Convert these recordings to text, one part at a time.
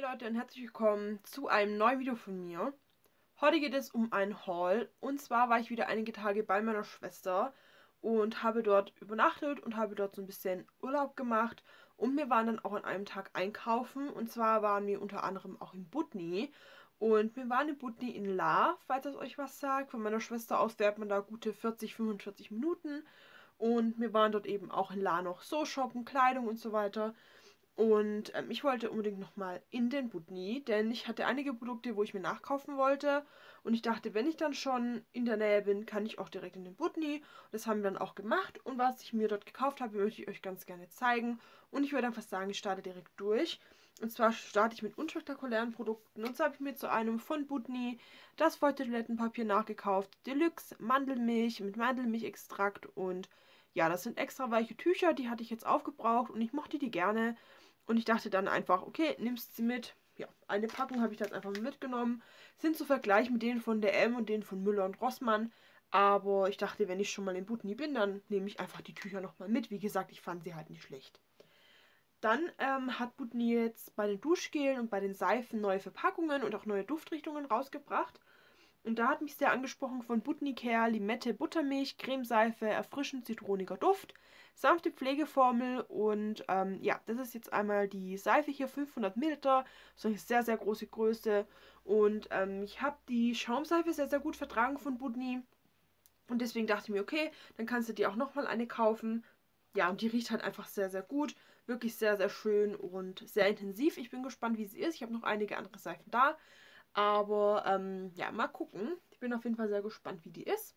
Leute und herzlich willkommen zu einem neuen Video von mir. Heute geht es um ein Haul und zwar war ich wieder einige Tage bei meiner Schwester und habe dort übernachtet und habe dort so ein bisschen Urlaub gemacht und wir waren dann auch an einem Tag einkaufen und zwar waren wir unter anderem auch in Butni und wir waren in Butni in La, falls das euch was sagt. Von meiner Schwester aus fährt man da gute 40-45 Minuten und wir waren dort eben auch in La noch so shoppen, Kleidung und so weiter. Und ich wollte unbedingt nochmal in den Butni, denn ich hatte einige Produkte, wo ich mir nachkaufen wollte. Und ich dachte, wenn ich dann schon in der Nähe bin, kann ich auch direkt in den Butni. Das haben wir dann auch gemacht. Und was ich mir dort gekauft habe, möchte ich euch ganz gerne zeigen. Und ich würde einfach sagen, ich starte direkt durch. Und zwar starte ich mit unspektakulären Produkten. Und zwar habe ich mir zu einem von Butni das Feuchttoilettenpapier nachgekauft. Deluxe Mandelmilch mit Mandelmilchextrakt. Und ja, das sind extra weiche Tücher, die hatte ich jetzt aufgebraucht und ich mochte die gerne. Und ich dachte dann einfach, okay, nimmst sie mit. Ja, eine Packung habe ich das einfach mitgenommen. Sind zu vergleichen mit denen von DM und denen von Müller und Rossmann. Aber ich dachte, wenn ich schon mal in Butni bin, dann nehme ich einfach die Tücher nochmal mit. Wie gesagt, ich fand sie halt nicht schlecht. Dann hat Butni jetzt bei den Duschgelen und bei den Seifen neue Verpackungen und auch neue Duftrichtungen rausgebracht. Und da hat mich sehr angesprochen von Butni Care Limette Buttermilch, Cremeseife, erfrischend zitroniger Duft, sanfte Pflegeformel und ja, das ist jetzt einmal die Seife hier, 500 Milliliter, so eine sehr, sehr große Größe. Und ich habe die Schaumseife sehr, sehr gut vertragen von Butni und deswegen dachte ich mir, okay, dann kannst du dir auch nochmal eine kaufen. Ja, und die riecht halt einfach sehr, sehr gut. Wirklich sehr, sehr schön und sehr intensiv. Ich bin gespannt, wie sie ist. Ich habe noch einige andere Seifen da. Aber ja, mal gucken. Ich bin auf jeden Fall sehr gespannt, wie die ist.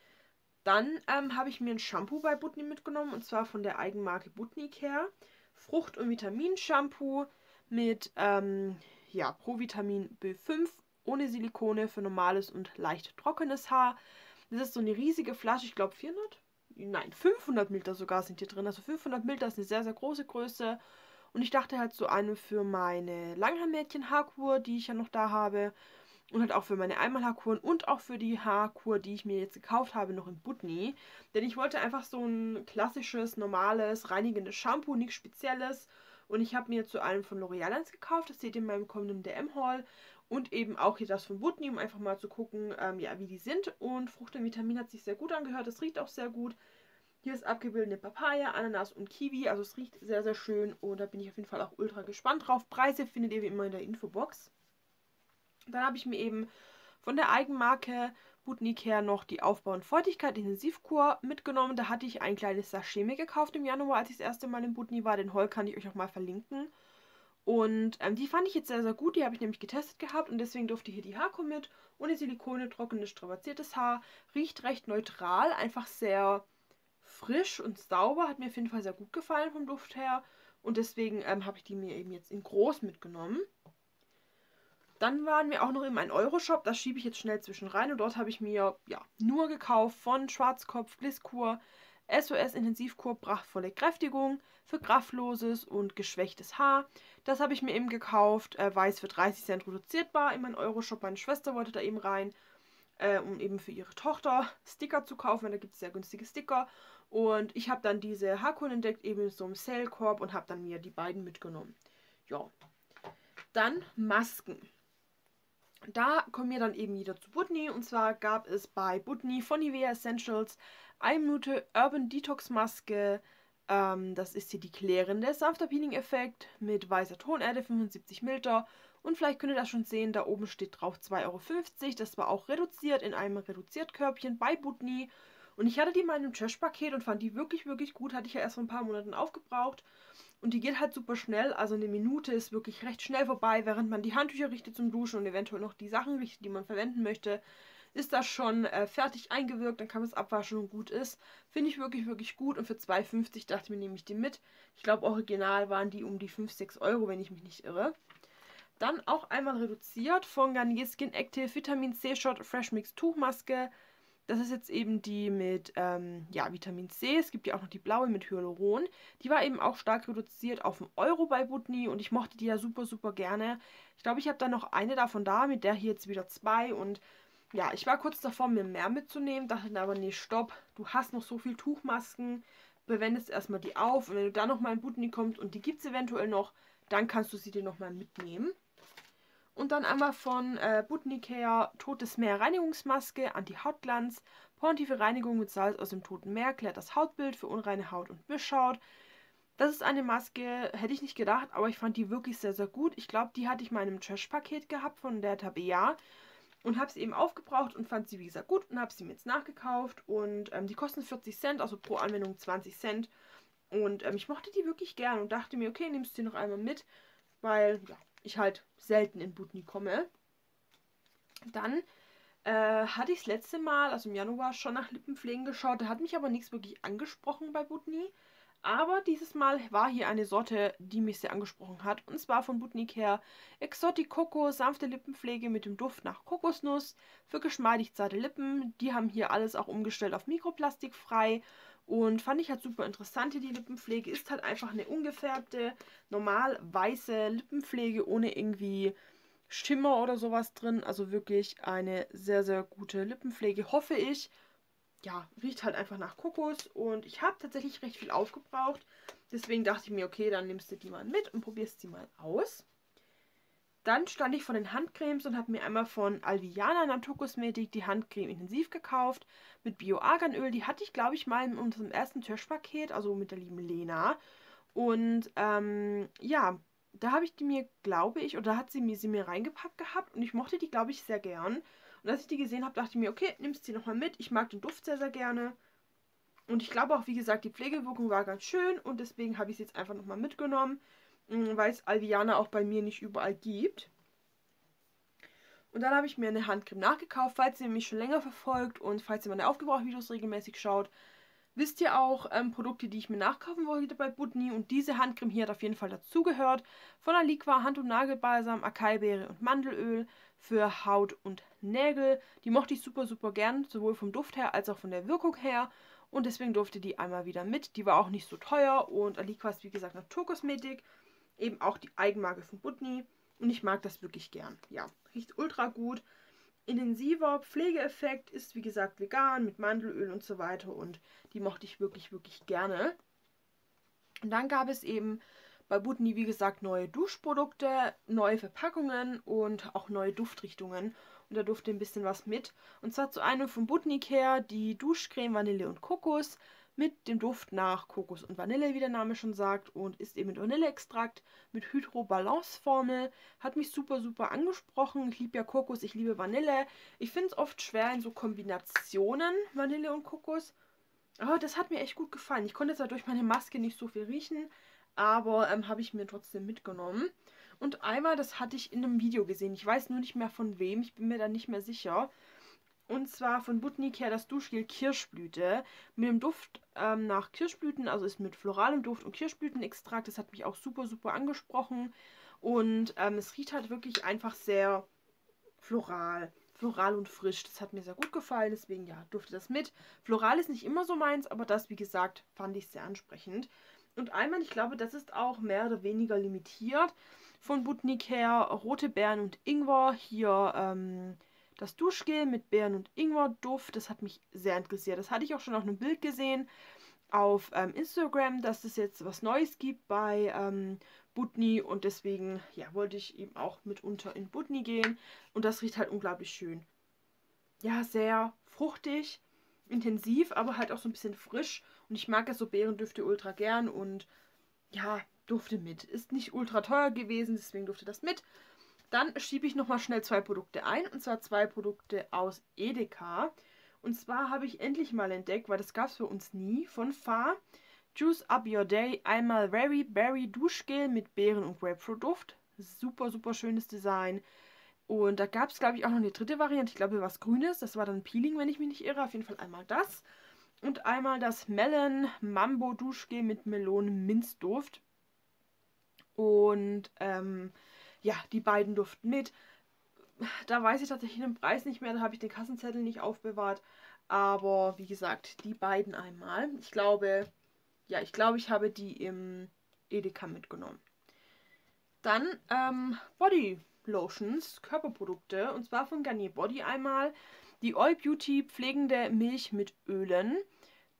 Dann habe ich mir ein Shampoo bei Butni mitgenommen. Und zwar von der Eigenmarke Butni Care. Frucht- und Vitamin-Shampoo mit ja, Provitamin B5 ohne Silikone für normales und leicht trockenes Haar. Das ist so eine riesige Flasche, ich glaube 400? Nein, 500 Milliliter sogar sind hier drin. Also 500 Milliliter ist eine sehr, sehr große Größe. Und ich dachte halt so eine für meine Langhaarmädchen-Haarkur, die ich ja noch da habe. Und halt auch für meine Einmalhaarkuren und auch für die Haarkur, die ich mir jetzt gekauft habe, noch in Butni. Denn ich wollte einfach so ein klassisches, normales, reinigendes Shampoo, nichts Spezielles. Und ich habe mir zu einem von L'Oreal eins gekauft. Das seht ihr in meinem kommenden DM-Haul. Und eben auch hier das von Butni, um einfach mal zu gucken, ja, wie die sind. Und Frucht und Vitamin hat sich sehr gut angehört. Es riecht auch sehr gut. Hier ist abgebildet Papaya, Ananas und Kiwi. Also es riecht sehr, sehr schön. Und da bin ich auf jeden Fall auch ultra gespannt drauf. Preise findet ihr wie immer in der Infobox. Dann habe ich mir eben von der Eigenmarke Butni Care noch die Aufbau- und Feuchtigkeit-Intensivkur mitgenommen. Da hatte ich ein kleines Sachet mir gekauft im Januar, als ich das erste Mal in Butni war. Den Haul kann ich euch auch mal verlinken. Und die fand ich jetzt sehr, sehr gut. Die habe ich nämlich getestet gehabt und deswegen durfte hier die Haarkur mit. Ohne Silikone, trockenes, strapaziertes Haar. Riecht recht neutral, einfach sehr frisch und sauber. Hat mir auf jeden Fall sehr gut gefallen vom Duft her. Und deswegen habe ich die mir eben jetzt in groß mitgenommen. Dann waren wir auch noch im 1-Euro-Shop, das schiebe ich jetzt schnell zwischen rein und dort habe ich mir ja nur gekauft von Schwarzkopf, Glisskur, SOS Intensivkur, prachtvolle Kräftigung für kraftloses und geschwächtes Haar. Das habe ich mir eben gekauft, weiß für 30 Cent reduzierbar im 1-Euro-Shop. Meine Schwester wollte da eben rein, um eben für ihre Tochter Sticker zu kaufen, da gibt es sehr günstige Sticker. Und ich habe dann diese Haarkuren entdeckt, eben in so einem Sale-Korb und habe dann mir die beiden mitgenommen. Ja, dann Masken. Da kommen wir dann eben wieder zu Butni und zwar gab es bei Butni von Nivea Essentials 1 Minute Urban Detox Maske. Das ist hier die klärende, sanfter Peeling-Effekt mit weißer Tonerde, 75 Milliliter. Und vielleicht könnt ihr das schon sehen, da oben steht drauf 2,50 Euro. Das war auch reduziert in einem Reduziertkörbchen bei Butni. Und ich hatte die mal in einem Trash-Paket und fand die wirklich, wirklich gut. Hatte ich ja erst vor ein paar Monaten aufgebraucht. Und die geht halt super schnell, also eine Minute ist wirklich recht schnell vorbei, während man die Handtücher richtet zum Duschen und eventuell noch die Sachen richtet, die man verwenden möchte, ist das schon fertig eingewirkt, dann kann man es abwaschen und gut ist. Finde ich wirklich, wirklich gut und für 2,50 dachte ich mir, nehme ich die mit. Ich glaube, original waren die um die 5, 6 Euro, wenn ich mich nicht irre. Dann auch einmal reduziert von Garnier Skin Active Vitamin C Shot Fresh Mix Tuchmaske. Das ist jetzt eben die mit ja, Vitamin C. Es gibt ja auch noch die blaue mit Hyaluron. Die war eben auch stark reduziert auf 1 Euro bei Butni und ich mochte die ja super, super gerne. Ich glaube, ich habe da noch eine davon da, mit der hier jetzt wieder zwei. Und ja, ich war kurz davor, mir mehr mitzunehmen, dachte dann aber, nee, stopp, du hast noch so viel Tuchmasken, bewendest erstmal die auf und wenn du dann nochmal in Butni kommst und die gibt es eventuell noch, dann kannst du sie dir nochmal mitnehmen. Und dann einmal von Botanicare Totes Meer Reinigungsmaske, Anti-Hautglanz, porentiefe Reinigung mit Salz aus dem Toten Meer, klärt das Hautbild für unreine Haut und Mischhaut. Das ist eine Maske, hätte ich nicht gedacht, aber ich fand die wirklich sehr, sehr gut. Ich glaube, die hatte ich mal in einem Trash-Paket gehabt von der Tabea und habe sie eben aufgebraucht und fand sie, wie gesagt, gut und habe sie mir jetzt nachgekauft. Und die kosten 40 Cent, also pro Anwendung 20 Cent. Und ich mochte die wirklich gern und dachte mir, okay, nimmst du die noch einmal mit, weil ja, ich halt selten in Botany komme. Dann hatte ich das letzte Mal, also im Januar, schon nach Lippenpflegen geschaut. Da hat mich aber nichts wirklich angesprochen bei Botany. Aber dieses Mal war hier eine Sorte, die mich sehr angesprochen hat. Und zwar von Botanicare Exotic Coco, sanfte Lippenpflege mit dem Duft nach Kokosnuss für geschmeidig zarte Lippen. Die haben hier alles auch umgestellt auf mikroplastikfrei. Und fand ich halt super interessant hier die Lippenpflege. Ist halt einfach eine ungefärbte, normal weiße Lippenpflege ohne irgendwie Schimmer oder sowas drin. Also wirklich eine sehr, sehr gute Lippenpflege, hoffe ich. Ja, riecht halt einfach nach Kokos und ich habe tatsächlich recht viel aufgebraucht. Deswegen dachte ich mir, okay, dann nimmst du die mal mit und probierst sie mal aus. Dann stand ich vor den Handcremes und habe mir einmal von Alviana Naturkosmetik die Handcreme intensiv gekauft mit Bio-Arganöl. Die hatte ich, glaube ich, mal in unserem ersten Tischpaket, also mit der lieben Lena. Und ja, da habe ich die mir, glaube ich, oder hat sie mir reingepackt gehabt und ich mochte die, glaube ich, sehr gern. Und als ich die gesehen habe, dachte ich mir, okay, nimmst die nochmal mit. Ich mag den Duft sehr, sehr gerne. Und ich glaube auch, wie gesagt, die Pflegewirkung war ganz schön und deswegen habe ich sie jetzt einfach nochmal mitgenommen, weil es Alviana auch bei mir nicht überall gibt. Und dann habe ich mir eine Handcreme nachgekauft, falls ihr mich schon länger verfolgt und falls ihr meine Aufgebraucht-Videos regelmäßig schaut. Wisst ihr auch Produkte, die ich mir nachkaufen wollte bei Botany, und diese Handcreme hier hat auf jeden Fall dazugehört. Von Aliqua Hand- und Nagelbalsam, Acai-Beere und Mandelöl für Haut und Nägel. Die mochte ich super, super gern, sowohl vom Duft her als auch von der Wirkung her. Und deswegen durfte die einmal wieder mit. Die war auch nicht so teuer und Aliqua ist wie gesagt Naturkosmetik. Eben auch die Eigenmarke von Botany. Und ich mag das wirklich gern. Ja, riecht ultra gut. Intensiver Pflegeeffekt, ist wie gesagt vegan mit Mandelöl und so weiter und die mochte ich wirklich, wirklich gerne. Und dann gab es eben bei Botany, wie gesagt, neue Duschprodukte, neue Verpackungen und auch neue Duftrichtungen. Und da durfte ein bisschen was mit. Und zwar zu einem von Botanicare die Duschcreme Vanille und Kokos mit dem Duft nach Kokos und Vanille, wie der Name schon sagt. Und ist eben mit Vanilleextrakt, mit Hydrobalance-Formel. Hat mich super, super angesprochen. Ich liebe ja Kokos, ich liebe Vanille. Ich finde es oft schwer in so Kombinationen, Vanille und Kokos. Aber das hat mir echt gut gefallen. Ich konnte zwar durch meine Maske nicht so viel riechen, aber habe ich mir trotzdem mitgenommen. Und einmal, das hatte ich in einem Video gesehen. Ich weiß nur nicht mehr von wem, ich bin mir da nicht mehr sicher. Und zwar von Botanicare das Duschgel Kirschblüte mit dem Duft nach Kirschblüten, also ist mit floralem Duft und Kirschblütenextrakt. Das hat mich auch super, super angesprochen. Und es riecht halt wirklich einfach sehr floral. Floral und frisch. Das hat mir sehr gut gefallen, deswegen ja, durfte das mit. Floral ist nicht immer so meins, aber das, wie gesagt, fand ich sehr ansprechend. Und einmal, ich glaube, das ist auch mehr oder weniger limitiert von Botanicare. Rote Beeren und Ingwer. Hier das Duschgel mit Beeren- und Ingwer-Duft. Das hat mich sehr interessiert. Das hatte ich auch schon auf einem Bild gesehen auf Instagram, dass es jetzt was Neues gibt bei Botany und deswegen ja, wollte ich eben auch mitunter in Botany gehen und das riecht halt unglaublich schön. Ja, sehr fruchtig, intensiv, aber halt auch so ein bisschen frisch und ich mag ja so Beerendüfte ultra gern und ja, durfte mit. Ist nicht ultra teuer gewesen, deswegen durfte das mit. Dann schiebe ich nochmal schnell zwei Produkte ein, und zwar zwei Produkte aus Edeka. Und zwar habe ich endlich mal entdeckt, weil das gab es für uns nie, von Fa Juice Up Your Day, einmal Very Berry Duschgel mit Beeren- und Grapefruit-Duft. Super, super schönes Design. Und da gab es, glaube ich, auch noch eine dritte Variante. Ich glaube, was Grünes. Das war dann Peeling, wenn ich mich nicht irre. Auf jeden Fall einmal das. Und einmal das Melon Mambo Duschgel mit Melonen-Minzduft. Und ja, die beiden duften mit. Da weiß ich tatsächlich den Preis nicht mehr. Da habe ich den Kassenzettel nicht aufbewahrt. Aber wie gesagt, die beiden einmal. Ich glaube, ja, ich habe die im Edeka mitgenommen. Dann Body Lotions, Körperprodukte. Und zwar von Garnier Body einmal. Die All Beauty pflegende Milch mit Ölen.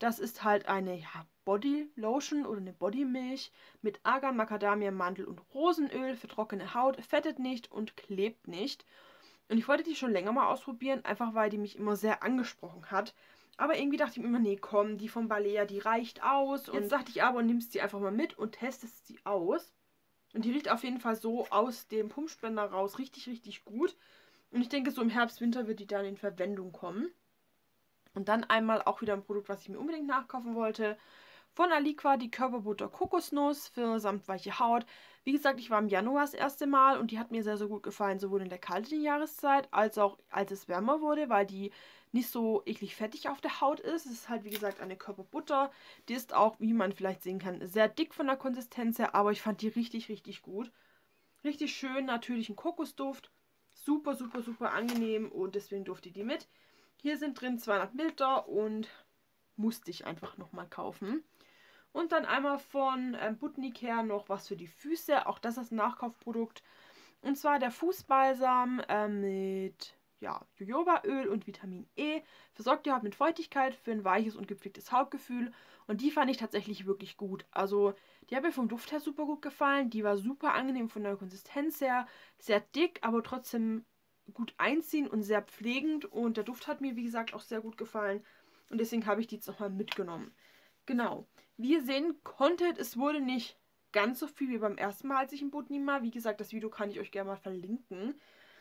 Das ist halt eine Body Lotion oder eine Bodymilch mit Argan, Macadamia, Mandel und Rosenöl für trockene Haut, fettet nicht und klebt nicht. Und ich wollte die schon länger mal ausprobieren, einfach weil die mich immer sehr angesprochen hat. Aber irgendwie dachte ich mir immer, nee, komm, die von Balea, die reicht aus. Und jetzt dachte ich aber, nimmst sie einfach mal mit und testest sie aus. Und die riecht auf jeden Fall so aus dem Pumpspender raus richtig, richtig gut. Und ich denke, so im Herbst, Winter wird die dann in Verwendung kommen. Und dann einmal auch wieder ein Produkt, was ich mir unbedingt nachkaufen wollte. Von Aliqua die Körperbutter Kokosnuss für samtweiche Haut. Wie gesagt, ich war im Januar das erste Mal und die hat mir sehr, sehr gut gefallen, sowohl in der kalten Jahreszeit als auch als es wärmer wurde, weil die nicht so eklig fettig auf der Haut ist. Es ist halt, wie gesagt, eine Körperbutter. Die ist auch, wie man vielleicht sehen kann, sehr dick von der Konsistenz her, aber ich fand die richtig, richtig gut. Richtig schön, natürlichen Kokosduft. Super, super, super angenehm und deswegen durfte ich die mit. Hier sind drin 200 Milliliter und musste ich einfach nochmal kaufen. Und dann einmal von Butnicare noch was für die Füße. Auch das ist ein Nachkaufprodukt. Und zwar der Fußbalsam mit Jojobaöl und Vitamin E. Versorgt die Haut mit Feuchtigkeit für ein weiches und gepflegtes Hautgefühl. Und die fand ich tatsächlich wirklich gut. Also die hat mir vom Duft her super gut gefallen. Die war super angenehm von der Konsistenz her. Sehr dick, aber trotzdem gut einziehen und sehr pflegend. Und der Duft hat mir, wie gesagt, auch sehr gut gefallen. Und deswegen habe ich die jetzt nochmal mitgenommen. Genau. Wie ihr sehen konntet, es wurde nicht ganz so viel wie beim ersten Mal, als ich in Botany war. Wie gesagt, das Video kann ich euch gerne mal verlinken.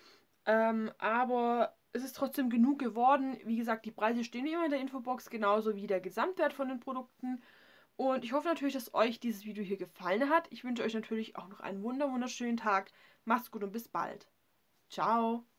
Aber es ist trotzdem genug geworden. Wie gesagt, die Preise stehen immer in der Infobox, genauso wie der Gesamtwert von den Produkten. Und ich hoffe natürlich, dass euch dieses Video hier gefallen hat. Ich wünsche euch natürlich auch noch einen wunderschönen Tag. Macht's gut und bis bald. Ciao.